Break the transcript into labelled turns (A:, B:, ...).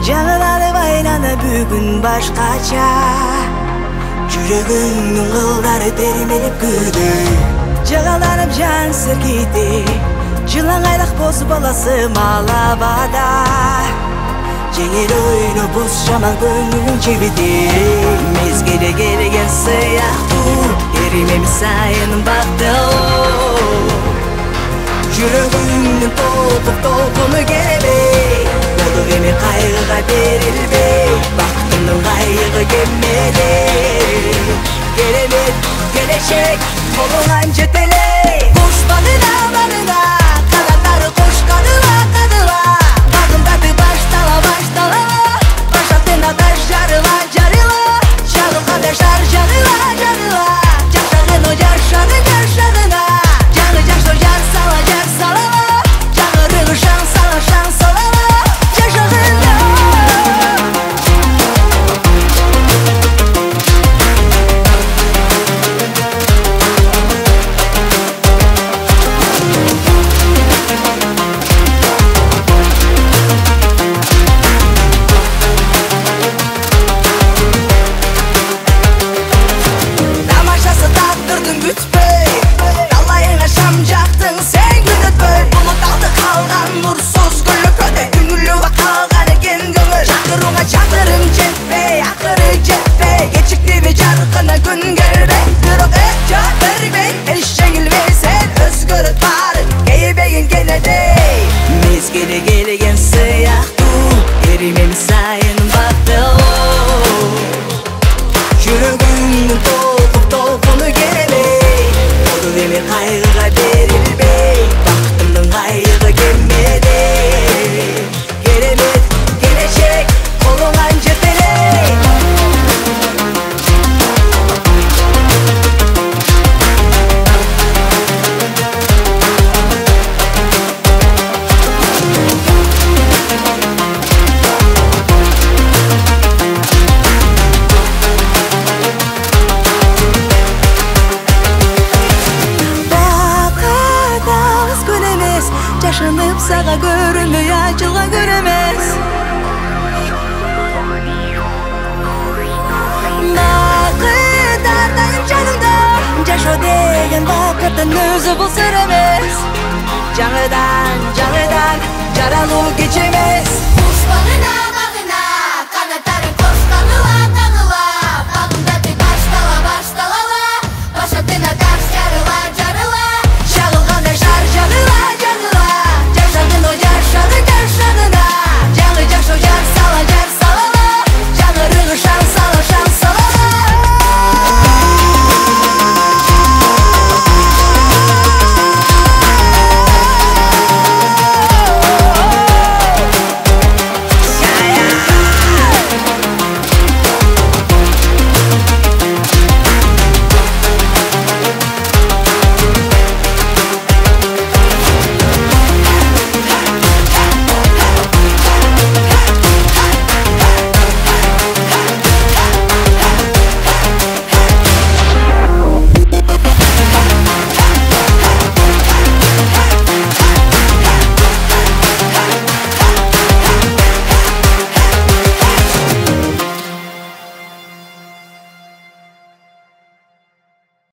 A: Жаңыланып айланып бүгін башкача, жүрөгүңнүн кылдары термелип күдө. Жағаланып жан сыргиди, жылаңайлак боз баласы малабада. Жеңер ойно боз жаман көңүлүң жебиди. Мезгили келген сыяктуу, эримем сайын бактылуу. Жүрөгүңнүн толкуну келбей, болуп эми кайгыга берилбей. Бактымдын кайгы кемелей, керемет келечек колуңан жетелей. Кушпадыла барына, канаттары кошкадыла кадыла. Багымдарды баштала башаттында таш жарыла чагылганда жар жарыла жашагын о жашадына. Жаңы жашо жар сала жаңырыгы шаң сала жашагында. Mezgili kelgen sıyaqtуу, erimem sayın baktılуу. Жүрөгүңнүн толкуну келбей, болуп эми кайгыга берилбей. Бактымдын кайгы кемелей, керемет келечек колуңан жетелей. Жашынып сага көрүнбөй ачылган күн эмес. Бакыттардайым жанымда, жашоо деген бакыттын өзү бул сыр эмес. Жаңыдан жаралуу кеч эмес.